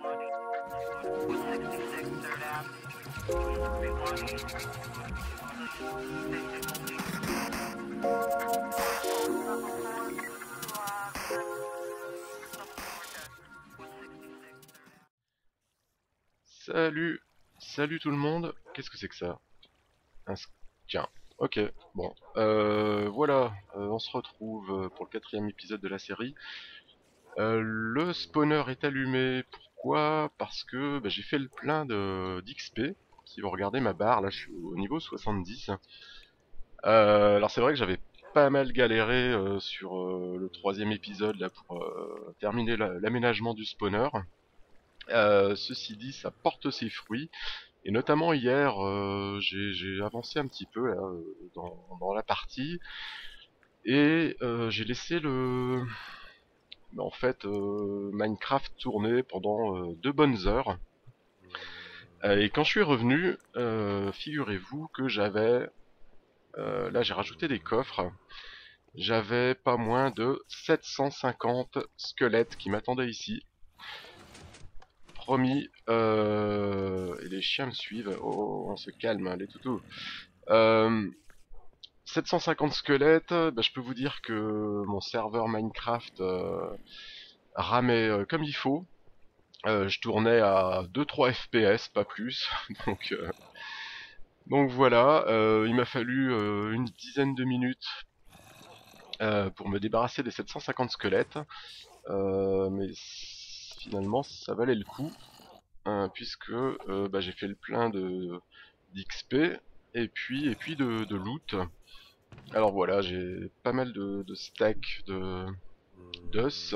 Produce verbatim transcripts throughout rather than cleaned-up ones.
Salut, salut tout le monde. Qu'est-ce que c'est que ça? Un s- Tiens, ok, bon, euh, voilà, euh, on se retrouve euh, pour le quatrième épisode de la série. Euh, le spawner est allumé. Pourquoi? Parce que bah, j'ai fait le plein de d'X P. Si vous regardez ma barre, là je suis au niveau soixante-dix. Euh, alors c'est vrai que j'avais pas mal galéré euh, sur euh, le troisième épisode là pour euh, terminer la- l'aménagement du spawner. Euh, ceci dit, ça porte ses fruits. Et notamment hier, euh, j'ai j'ai avancé un petit peu là, euh, dans, dans la partie et euh, j'ai laissé le, en fait, euh, Minecraft tourner pendant euh, deux bonnes heures. Euh, et quand je suis revenu, euh, figurez-vous que j'avais, euh, là j'ai rajouté des coffres, j'avais pas moins de sept cent cinquante squelettes qui m'attendaient ici. Promis, euh, et les chiens me suivent. Oh, on se calme, hein, les toutous. Euh, sept cent cinquante squelettes, bah, je peux vous dire que mon serveur Minecraft euh, ramait euh, comme il faut. Euh, je tournais à deux trois F P S, pas plus. donc, euh, donc voilà, euh, il m'a fallu euh, une dizaine de minutes euh, pour me débarrasser des sept cent cinquante squelettes. Euh, mais finalement, ça valait le coup, hein, puisque euh, bah, j'ai fait le plein de d'X P et puis et puis de, de loot. Alors voilà, j'ai pas mal de, de stacks de d'os,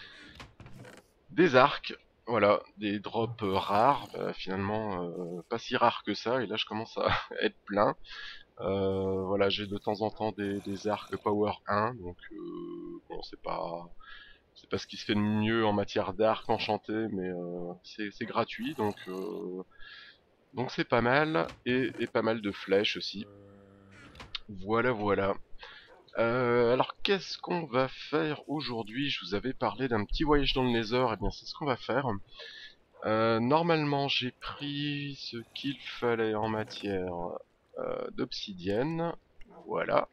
des arcs, voilà, des drops euh, rares, bah, finalement euh, pas si rares que ça, et là je commence à être plein. Euh, voilà, j'ai de temps en temps des, des arcs power un, donc euh, bon, c'est pas c'est pas ce qui se fait de mieux en matière d'arc enchanté, mais euh, c'est c'est gratuit, donc euh, donc c'est pas mal, et, et pas mal de flèches aussi. Voilà, voilà. Euh, alors qu'est-ce qu'on va faire aujourd'hui? Je vous avais parlé d'un petit voyage dans le Nether, et bien c'est ce qu'on va faire. Euh, normalement j'ai pris ce qu'il fallait en matière euh, d'obsidienne, voilà.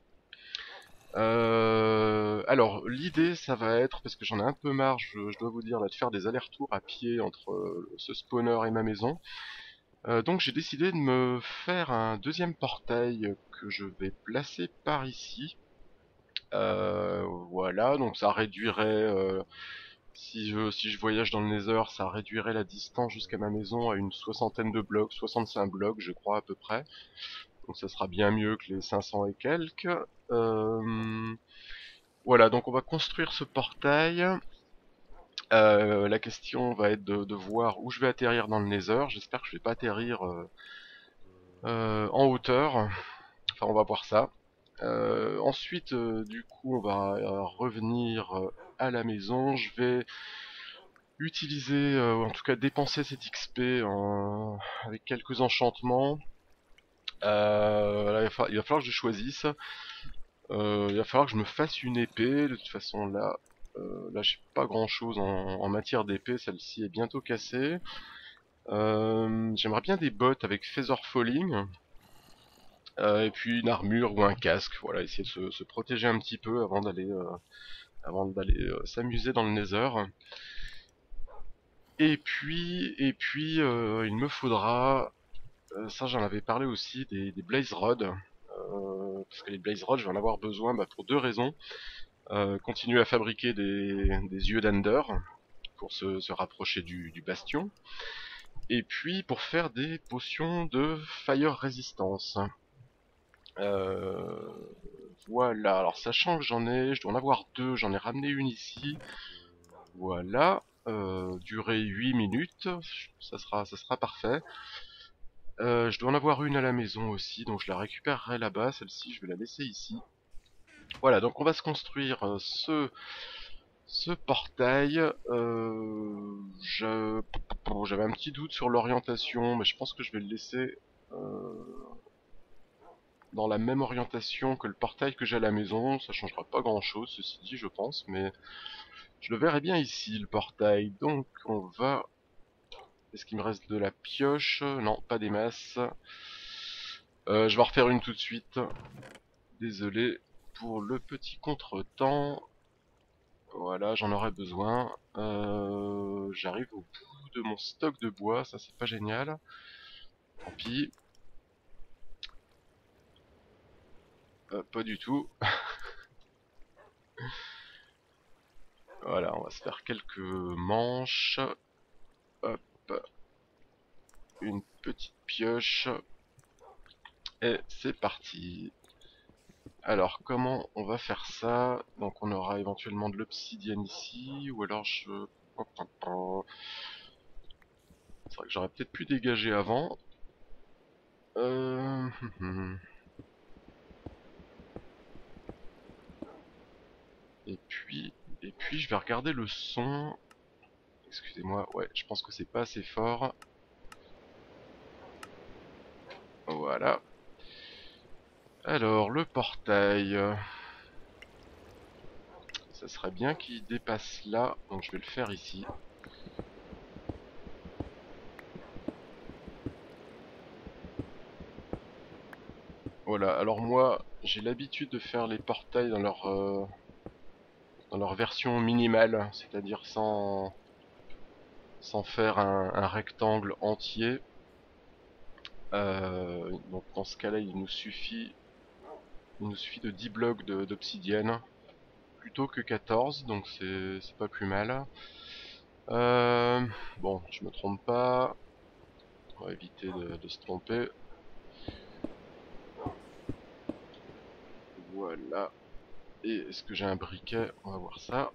Euh, alors l'idée ça va être, parce que j'en ai un peu marre, je, je dois vous dire, là, de faire des allers-retours à pied entre euh, ce spawner et ma maison. Euh, donc j'ai décidé de me faire un deuxième portail que je vais placer par ici. Euh, voilà, donc ça réduirait, euh, si je, si je voyage dans le Nether, ça réduirait la distance jusqu'à ma maison à une soixantaine de blocs, soixante-cinq blocs je crois à peu près. Donc ça sera bien mieux que les cinq cents et quelques. Euh, voilà, donc on va construire ce portail. Euh, la question va être de, de voir où je vais atterrir dans le Nether. J'espère que je vais pas atterrir euh, euh, en hauteur. Enfin, on va voir ça. Euh, ensuite, euh, du coup, on va euh, revenir euh, à la maison. Je vais utiliser, euh, en tout cas dépenser cet X P en... avec quelques enchantements. Euh, là, il, va falloir, il va falloir que je choisisse. Euh, il va falloir que je me fasse une épée. De toute façon, là, euh, là, j'ai pas grand-chose en, en matière d'épée. Celle-ci est bientôt cassée. Euh, J'aimerais bien des bottes avec Feather Falling. Euh, et puis une armure ou un casque. Voilà, essayer de se, se protéger un petit peu avant d'aller euh, avant d'aller euh, s'amuser dans le Nether. Et puis, et puis, euh, il me faudra, euh, ça j'en avais parlé aussi, des, des Blaze Rods. Euh, parce que les Blaze Rods, je vais en avoir besoin bah, pour deux raisons. Euh, continuer à fabriquer des, des yeux d'Ender pour se, se rapprocher du, du bastion. Et puis pour faire des potions de Fire Resistance. Euh, voilà, alors sachant que j'en ai, je dois en avoir deux, j'en ai ramené une ici. Voilà, euh, durée huit minutes, ça sera, ça sera parfait. Euh, je dois en avoir une à la maison aussi, donc je la récupérerai là-bas, celle-ci je vais la laisser ici. Voilà, donc on va se construire euh, ce, ce portail. Euh, je- J'avais un petit doute sur l'orientation, mais je pense que je vais le laisser euh, dans la même orientation que le portail que j'ai à la maison. Ça changera pas grand-chose, ceci dit, je pense, mais je le verrai bien ici, le portail. Donc on va Est-ce qu'il me reste de la pioche? Non, pas des masses. Euh, je vais en refaire une tout de suite. Désolé pour le petit contretemps. Voilà, j'en aurais besoin. Euh, J'arrive au bout de mon stock de bois, ça c'est pas génial. Tant pis. Euh, pas du tout. Voilà, on va se faire quelques manches. Hop. Une petite pioche. Et c'est parti. Alors, comment on va faire ça? Donc, on aura éventuellement de l'obsidienne ici, ou alors je... C'est vrai que j'aurais peut-être pu dégager avant. Euh... Et puis, et puis, je vais regarder le son. Excusez-moi, ouais, je pense que c'est pas assez fort. Voilà. Alors, le portail. Ça serait bien qu'il dépasse là, donc je vais le faire ici. Voilà, alors moi, j'ai l'habitude de faire les portails dans leur, euh, dans leur version minimale, c'est-à-dire sans, sans faire un, un rectangle entier. Euh, donc dans ce cas-là, il nous suffit, il nous suffit de dix blocs d'obsidienne, plutôt que quatorze, donc c'est pas plus mal. Euh, bon, je me trompe pas, on va éviter de, de se tromper. Voilà. Et est-ce que j'ai un briquet? On va voir ça.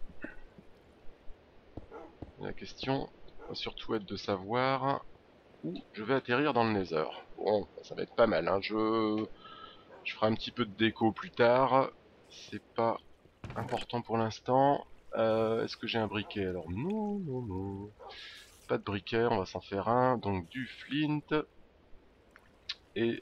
La question va surtout être de savoir où je vais atterrir dans le Nether. Bon, ça va être pas mal, hein. Je... je ferai un petit peu de déco plus tard. C'est pas important pour l'instant. Euh, est-ce que j'ai un briquet? Alors non, non, non. Pas de briquet, on va s'en faire un. Donc du flint et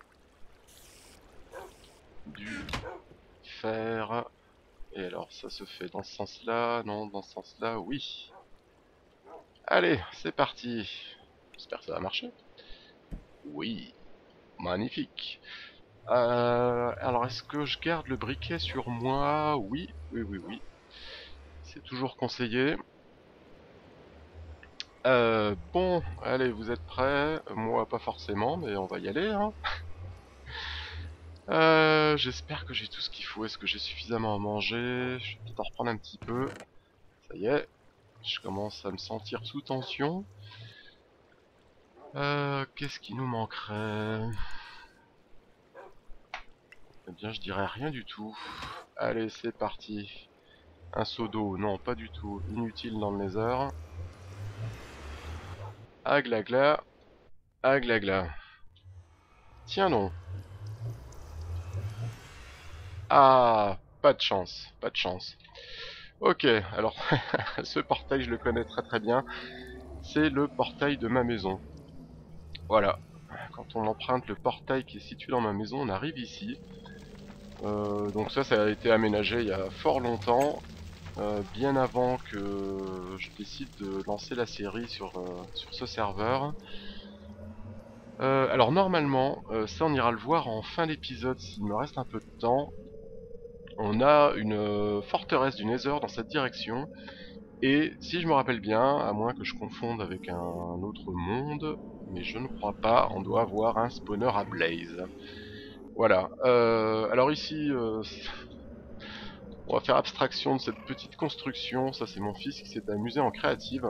du fer. Et alors ça se fait dans ce sens-là? Non, dans ce sens-là, oui. Allez, c'est parti. J'espère que ça va marcher. Oui, magnifique. Euh, alors, est-ce que je garde le briquet sur moi? Oui, oui, oui, oui. C'est toujours conseillé. Euh, bon, allez, vous êtes prêts? Moi, pas forcément, mais on va y aller, hein. Euh, j'espère que j'ai tout ce qu'il faut. Est-ce que j'ai suffisamment à manger? Je vais peut-être en reprendre un petit peu. Ça y est, je commence à me sentir sous tension. Euh, qu'est-ce qui nous manquerait? Eh bien, je dirais rien du tout. Allez, c'est parti. Un seau d'eau, non, pas du tout. Inutile dans le Nether. Aglagla. Aglagla. Tiens non. Ah, pas de chance, pas de chance. Ok, alors, ce portail, je le connais très très bien. C'est le portail de ma maison. Voilà. Quand on emprunte le portail qui est situé dans ma maison, on arrive ici. Euh, donc ça, ça a été aménagé il y a fort longtemps. Euh, bien avant que je décide de lancer la série sur, euh, sur ce serveur. Euh, alors normalement, euh, ça on ira le voir en fin d'épisode s'il me reste un peu de temps. On a une euh, forteresse du Nether dans cette direction. Et si je me rappelle bien, à moins que je confonde avec un, un autre monde, mais je ne crois pas, on doit avoir un spawner à Blaze. Voilà. Euh, alors ici, euh, on va faire abstraction de cette petite construction. Ça c'est mon fils qui s'est amusé en créative.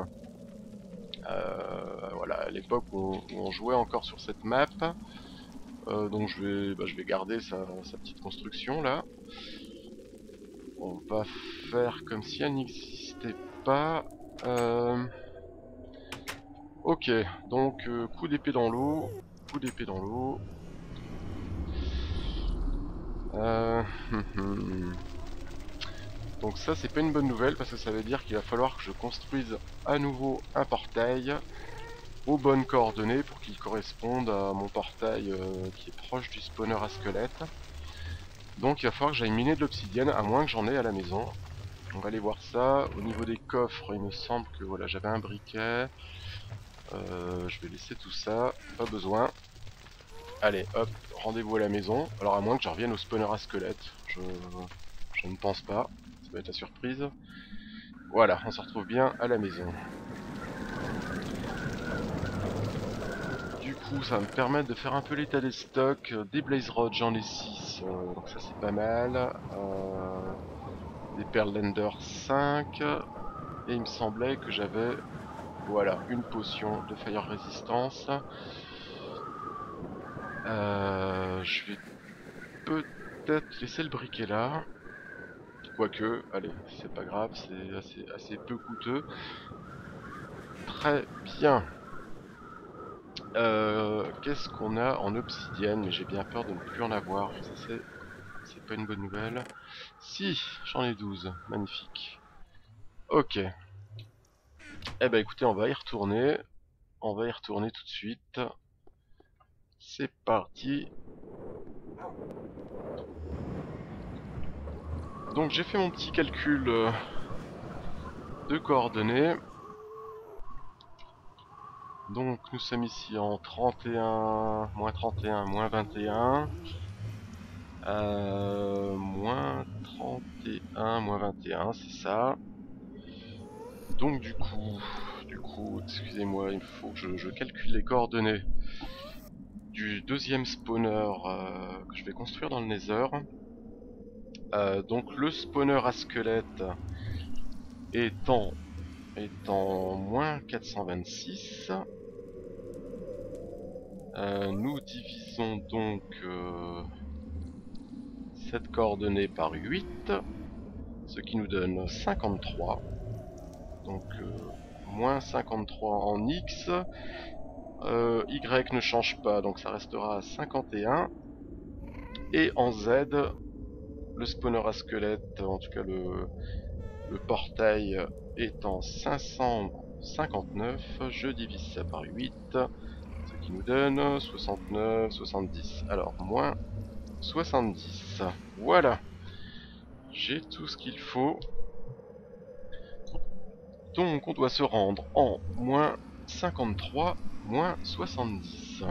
Euh, voilà, à l'époque où, où on jouait encore sur cette map. Euh, donc je vais, bah, je vais garder sa, sa petite construction là. On va faire comme si elle n'existait pas. Euh... Ok, donc euh, coup d'épée dans l'eau, coup d'épée dans l'eau. Euh... donc ça c'est pas une bonne nouvelle parce que ça veut dire qu'il va falloir que je construise à nouveau un portail aux bonnes coordonnées pour qu'il corresponde à mon portail euh, qui est proche du spawner à squelette. Donc il va falloir que j'aille miner de l'obsidienne à moins que j'en ai à la maison. On va aller voir ça. Au niveau des coffres, il me semble que voilà, j'avais un briquet. Euh, je vais laisser tout ça, pas besoin. Allez, hop, rendez-vous à la maison. Alors à moins que je revienne au spawner à squelette. Je, je ne pense pas. Ça va être la surprise. Voilà, on se retrouve bien à la maison. Du coup, ça va me permettre de faire un peu l'état des stocks. Des Blaze Rods, j'en ai six, euh, donc ça c'est pas mal. Euh, des Pearl Lender cinq. Et il me semblait que j'avais, voilà, une potion de Fire Resistance. Euh, je vais peut-être laisser le briquet là. Quoique, allez, c'est pas grave, c'est assez, assez peu coûteux. Très bien. Euh, Qu'est-ce qu'on a en obsidienne? Mais j'ai bien peur de ne plus en avoir. Ça c'est, c'est pas une bonne nouvelle. Si, j'en ai douze. Magnifique. Ok. Eh ben écoutez, on va y retourner. On va y retourner tout de suite. C'est parti. Donc j'ai fait mon petit calcul euh, de coordonnées. Donc nous sommes ici en trente et un, moins trente et un, moins vingt et un. Euh, moins trente et un, moins vingt et un, c'est ça. Donc du coup, du coup, excusez-moi, il faut que je, je calcule les coordonnées du deuxième spawner euh, que je vais construire dans le Nether. Euh, donc le spawner à squelette étant, étant moins quatre cent vingt-six. Euh, nous divisons donc euh, cette coordonnée par huit, ce qui nous donne cinquante-trois. Donc euh, moins cinquante-trois en X. Euh, Y ne change pas, donc ça restera à cinquante et un. Et en Z, le spawner à squelette, en tout cas le, le portail étant cinq cent cinquante-neuf, je divise ça par huit, ce qui nous donne soixante-neuf, soixante-dix. Alors, moins soixante-dix. Voilà, j'ai tout ce qu'il faut. Donc, on doit se rendre en moins cinquante-trois, moins soixante-dix.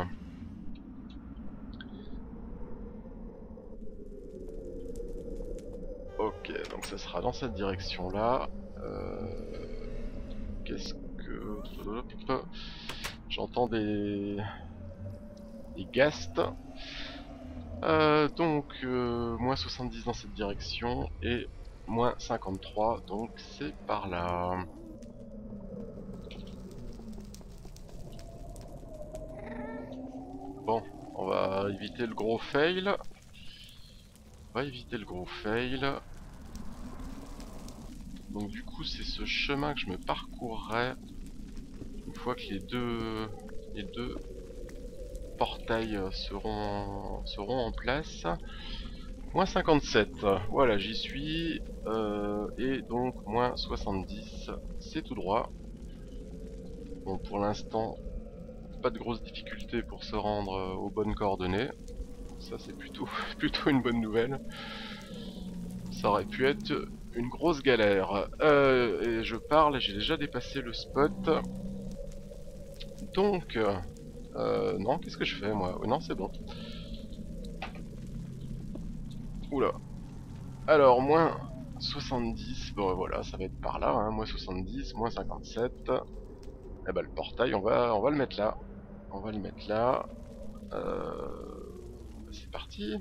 Ok, donc ça sera dans cette direction-là. Euh, Qu'est-ce que... J'entends des... des ghasts. Euh, donc, euh, moins soixante-dix dans cette direction et moins cinquante-trois, donc c'est par là. Bon, on va éviter le gros fail. On va éviter le gros fail. Donc du coup, c'est ce chemin que je me parcourrai une fois que les deux, les deux portails seront, seront en place. Moins cinquante-sept, voilà, j'y suis. Euh, et donc, moins soixante-dix, c'est tout droit. Bon, pour l'instant, pas de grosses difficultés pour se rendre euh, aux bonnes coordonnées. Ça, c'est plutôt, plutôt une bonne nouvelle. Ça aurait pu être une grosse galère. Euh, et je parle, j'ai déjà dépassé le spot. Donc, euh, non, qu'est-ce que je fais moi? Non, c'est bon. Oula. Alors, moins soixante-dix, bon voilà, ça va être par là, hein, moins soixante-dix, moins cinquante-sept. Et bah le portail, on va, on va le mettre là. On va le mettre là. Euh, c'est parti.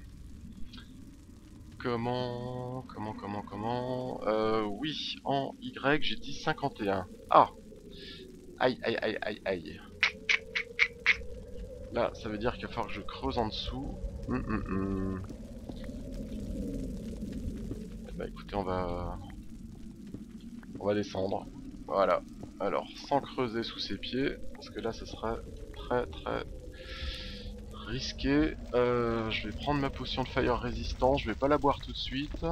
Comment, comment, comment, comment euh, oui, en Y, j'ai dit cinquante et un. Ah. Aïe, aïe, aïe, aïe, aïe. Là, ça veut dire qu'il va falloir que je creuse en dessous. Hum, hum, hum. Bah écoutez, on va... On va descendre. Voilà. Alors, sans creuser sous ses pieds, parce que là, ce serait très, très risqué. Euh, je vais prendre ma potion de fire résistance. Je vais pas la boire tout de suite.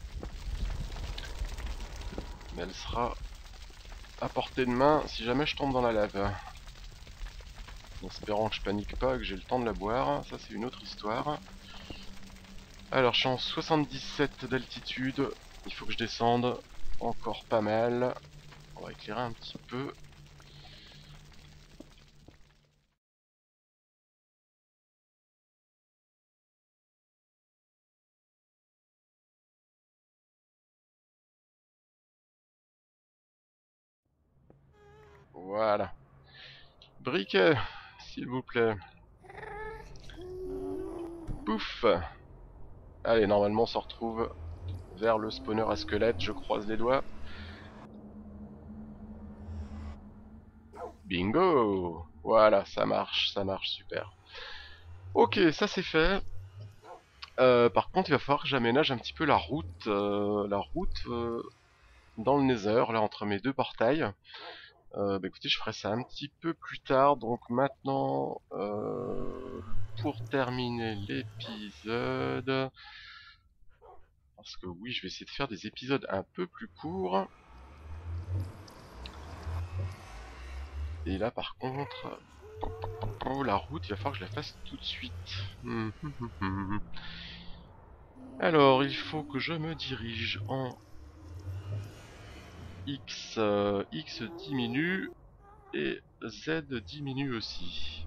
Mais elle sera à portée de main si jamais je tombe dans la lave. En espérant que je panique pas, que j'ai le temps de la boire. Ça, c'est une autre histoire. Alors, je suis en soixante-dix-sept d'altitude. Il faut que je descende encore pas mal. On va éclairer un petit peu. Voilà. Briquet, s'il vous plaît. Pouf. Allez, normalement on se retrouve vers le spawner à squelette, je croise les doigts. Bingo. Voilà, ça marche, ça marche, super. Ok, ça c'est fait. Euh, par contre, il va falloir que j'aménage un petit peu la route, euh, la route euh, dans le Nether, là entre mes deux portails. Euh, bah écoutez, je ferai ça un petit peu plus tard. Donc maintenant, euh, pour terminer l'épisode, parce que oui, je vais essayer de faire des épisodes un peu plus courts. Et là, par contre, oh, la route, il va falloir que je la fasse tout de suite. Alors, il faut que je me dirige en X. Euh, X diminue et Z diminue aussi.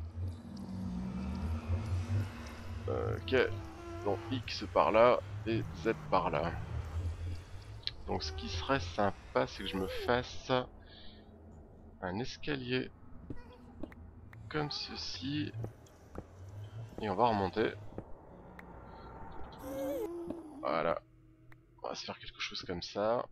Euh, ok, donc X par là et Z par là. Donc ce qui serait sympa, c'est que je me fasse un escalier comme ceci. Et on va remonter. Voilà. On va se faire quelque chose comme ça.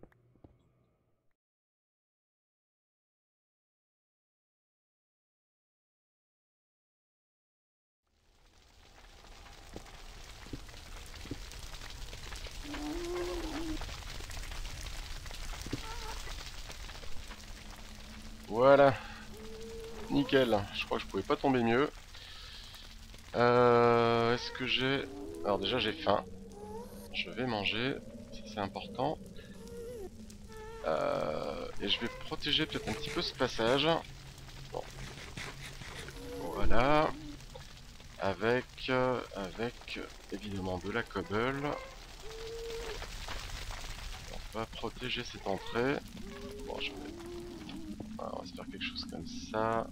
Voilà. Nickel. Je crois que je pouvais pas tomber mieux. Euh, Est-ce que j'ai... Alors déjà j'ai faim. Je vais manger. Ça c'est important. Euh, et je vais protéger peut-être un petit peu ce passage. Bon. Voilà. Avec, euh, avec évidemment de la cobble. On va protéger cette entrée. Bon, je vais... voilà, on va se faire quelque chose comme ça.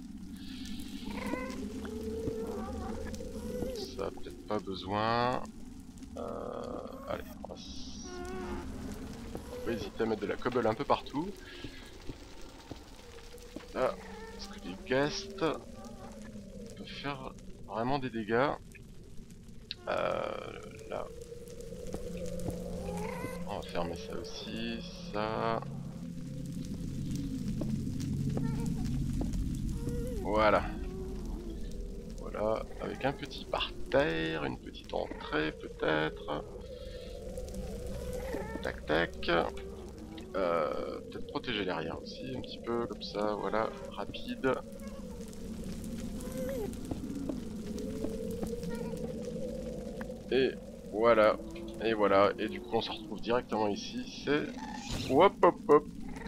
Ça, peut-être pas besoin. Euh, allez, on va, s... on va pas hésiter à mettre de la cobble un peu partout. Là, parce que les ghasts peuvent faire vraiment des dégâts. Euh, là, on va fermer ça aussi, ça. Voilà. Voilà, avec un petit parterre, une petite entrée peut-être. Tac tac. Euh, peut-être protéger l'arrière aussi, un petit peu comme ça, voilà, rapide. Et voilà, et voilà, et du coup on se retrouve directement ici, c'est... Hop hop hop.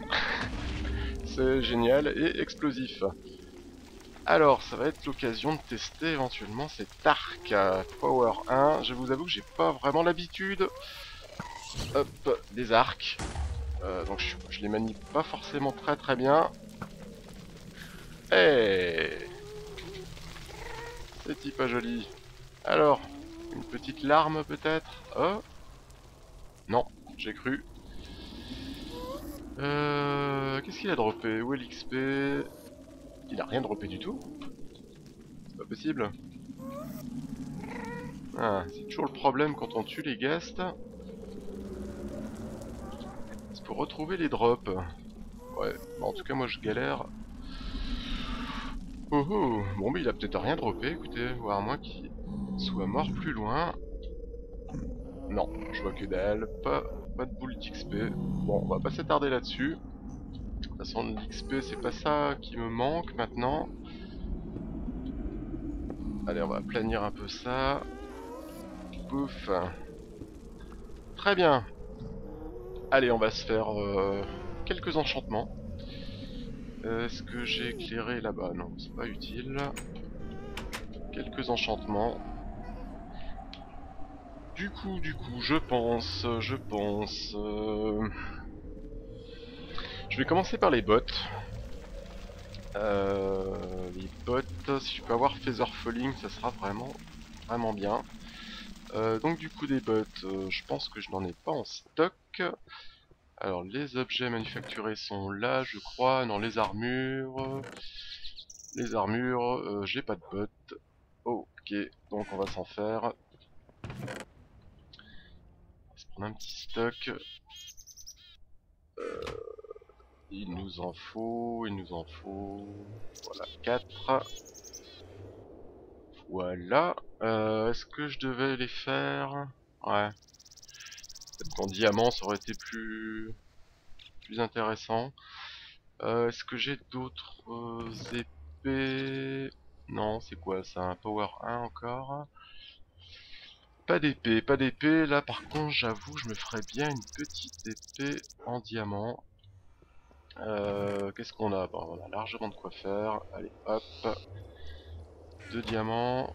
C'est génial et explosif. Alors, ça va être l'occasion de tester éventuellement cet arc à Power un. Je vous avoue que j'ai pas vraiment l'habitude. Hop, des arcs. Euh, donc je, je les manie pas forcément très très bien. Eh, c'est pas joli. Alors, une petite larme peut-être. Oh, non, j'ai cru. Euh, Qu'est-ce qu'il a droppé? Où est l'X P? Il a rien droppé du tout. C'est pas possible. Ah, c'est toujours le problème quand on tue les ghasts. C'est pour retrouver les drops. Ouais, bah en tout cas moi je galère. Oh oh, bon mais il a peut-être rien droppé, écoutez, ou à moins qu'il soit mort plus loin. Non, je vois que dalle, pas, pas de boule d'X P. Bon, on va pas s'attarder là-dessus. De toute façon, l'X P c'est pas ça qui me manque maintenant. Allez, on va planir un peu ça. Pouf. Très bien. Allez, on va se faire euh, quelques enchantements. Est-ce que j'ai éclairé là-bas? Non, c'est pas utile. Quelques enchantements. Du coup, du coup, je pense, je pense... Euh... Je vais commencer par les bottes. Euh, les bottes, si je peux avoir Feather Falling, ça sera vraiment, vraiment bien. Euh, donc du coup des bottes, euh, je pense que je n'en ai pas en stock. Alors, les objets manufacturés sont là, je crois. Non, les armures... Les armures, euh, j'ai pas de bottes. Ok, donc on va s'en faire. On va se prendre un petit stock. Euh, il nous en faut, il nous en faut... Voilà, quatre. Voilà. Euh, Est-ce que je devais les faire? Ouais. Peut-être qu'en diamant, ça aurait été plus, plus intéressant. Euh, Est-ce que j'ai d'autres euh, épées? Non, c'est quoi ça? Un power un encore? Pas d'épée, pas d'épée. Là, par contre, j'avoue, je me ferais bien une petite épée en diamant. Euh, Qu'est-ce qu'on a? Bon, on a largement de quoi faire. Allez, hop. Deux diamants.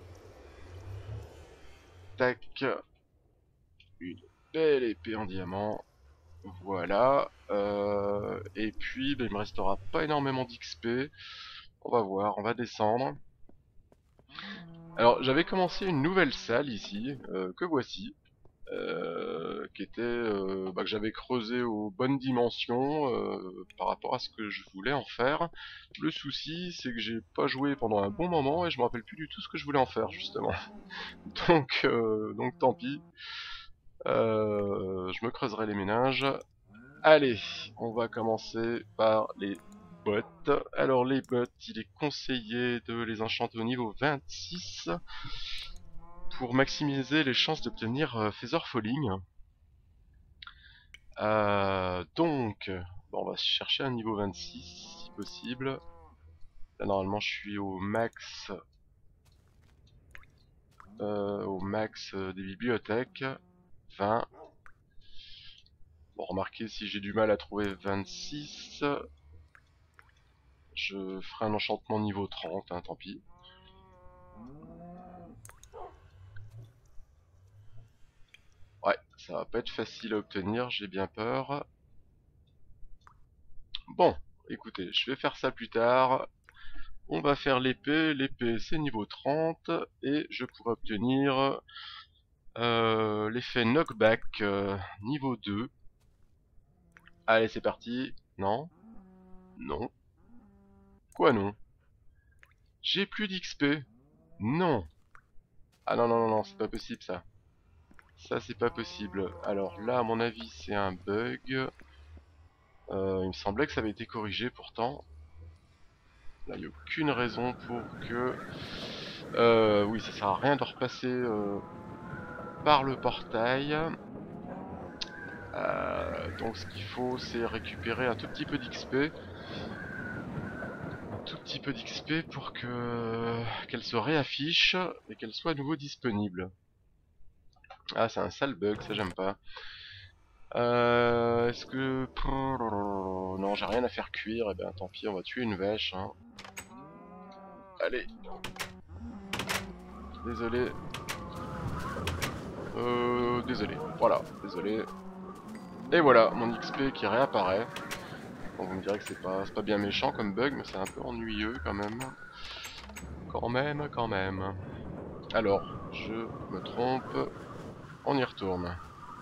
Tac. Une belle épée en diamant. Voilà. Euh, et puis, ben, il me restera pas énormément d'X P. On va voir, on va descendre. Alors, j'avais commencé une nouvelle salle ici, euh, que voici. Euh, qui était euh, bah, que j'avais creusé aux bonnes dimensions euh, par rapport à ce que je voulais en faire. Le souci, c'est que j'ai pas joué pendant un bon moment et je me rappelle plus du tout ce que je voulais en faire justement. Donc, euh, donc tant pis. Euh, je me creuserai les méninges. Allez, on va commencer par les bottes. Alors les bottes, il est conseillé de les enchanter au niveau vingt-six pour maximiser les chances d'obtenir euh, Feather Falling. Euh, donc, bon, on va chercher un niveau vingt-six si possible. Là normalement je suis au max, euh, au max euh, des bibliothèques. vingt. Bon, remarquez, si j'ai du mal à trouver vingt-six, je ferai un enchantement niveau trente, hein, tant pis. Ouais, ça va pas être facile à obtenir, j'ai bien peur. Bon, écoutez, je vais faire ça plus tard. On va faire l'épée, l'épée c'est niveau trente, et je pourrai obtenir euh, l'effet knockback euh, niveau deux. Allez, c'est parti. Non. Non. Quoi non? J'ai plus d'X P. Non. Ah non, non, non, non, c'est pas possible ça. Ça, c'est pas possible. Alors là, à mon avis, c'est un bug. Euh, il me semblait que ça avait été corrigé pourtant. Là, il n'y a aucune raison pour que... Euh, oui, ça sert à rien de repasser euh, par le portail. Euh, donc ce qu'il faut, c'est récupérer un tout petit peu d'X P. Tout petit peu d'X P pour que qu'elle se réaffiche et qu'elle soit à nouveau disponible. Ah, c'est un sale bug, ça j'aime pas. Euh, Est-ce que... Non, j'ai rien à faire cuire, et ben tant pis, on va tuer une vache. Hein. Allez. Désolé. Euh, désolé. Voilà, désolé. Et voilà, mon X P qui réapparaît. Bon, vous me direz que c'est pas, c'est pas bien méchant comme bug, mais c'est un peu ennuyeux quand même. Quand même, quand même. Alors, je me trompe. On y retourne.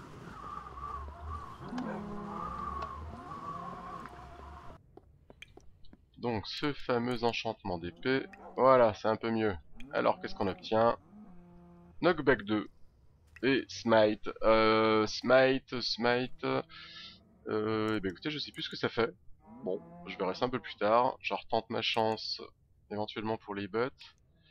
Donc, ce fameux enchantement d'épée. Voilà, c'est un peu mieux. Alors, qu'est-ce qu'on obtient? Knockback deux. Et Smite. Euh, Smite, Smite. Euh, et ben écoutez, je sais plus ce que ça fait. Bon, je verrai ça un peu plus tard. Je retente ma chance, éventuellement pour les bots.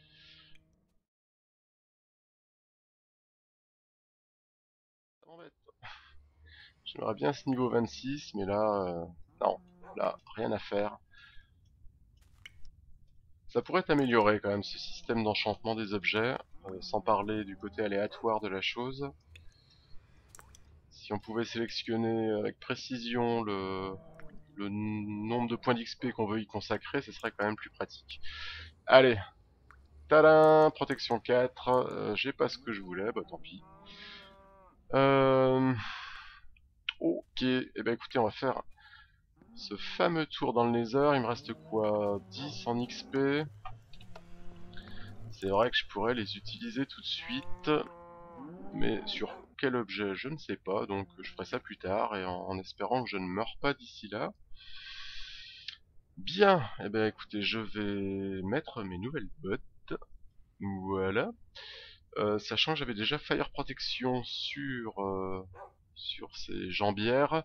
Ça m'embête. J'aimerais bien ce niveau vingt-six, mais là, euh, non, là, rien à faire. Ça pourrait être amélioré quand même, ce système d'enchantement des objets, euh, sans parler du côté aléatoire de la chose. Si on pouvait sélectionner avec précision le, le nombre de points d'X P qu'on veut y consacrer, ce serait quand même plus pratique. Allez, tadam, protection quatre, euh, j'ai pas ce que je voulais, bah tant pis. Euh... Ok, et eh ben écoutez, on va faire ce fameux tour dans le Nether. Il me reste quoi? dix en X P. C'est vrai que je pourrais les utiliser tout de suite, mais sur quel objet, je ne sais pas, donc je ferai ça plus tard, et en, en espérant que je ne meurs pas d'ici là. Bien, eh ben écoutez, je vais mettre mes nouvelles bottes, voilà. Euh, sachant que j'avais déjà Fire Protection sur, euh, sur ces jambières.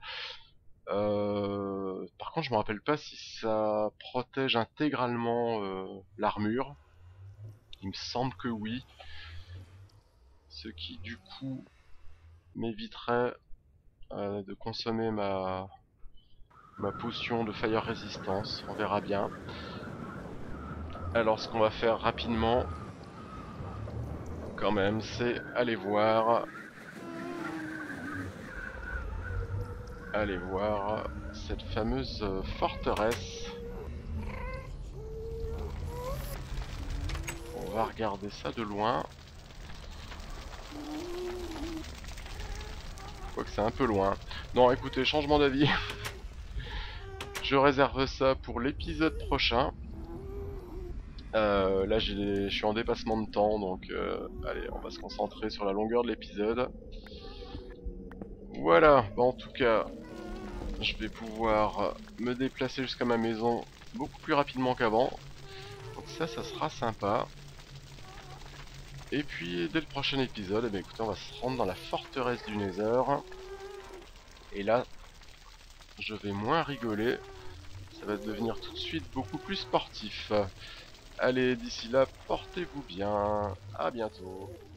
Euh, par contre, je me rappelle pas si ça protège intégralement euh, l'armure. Il me semble que oui. Ce qui, du coup, m'éviterait euh, de consommer ma, ma potion de Fire Resistance. On verra bien. Alors, ce qu'on va faire rapidement, quand même, c'est aller voir... Aller voir cette fameuse forteresse. On va regarder ça de loin. Quoique c'est un peu loin. Non, écoutez, changement d'avis. Je réserve ça pour l'épisode prochain. Euh, là, je suis en dépassement de temps, donc euh, allez, on va se concentrer sur la longueur de l'épisode. Voilà, bah, en tout cas, je vais pouvoir me déplacer jusqu'à ma maison beaucoup plus rapidement qu'avant. Donc ça, ça sera sympa. Et puis, dès le prochain épisode, eh bien, écoutez, on va se rendre dans la forteresse du Nether. Et là, je vais moins rigoler. Ça va devenir tout de suite beaucoup plus sportif. Allez, d'ici là, portez-vous bien. À bientôt.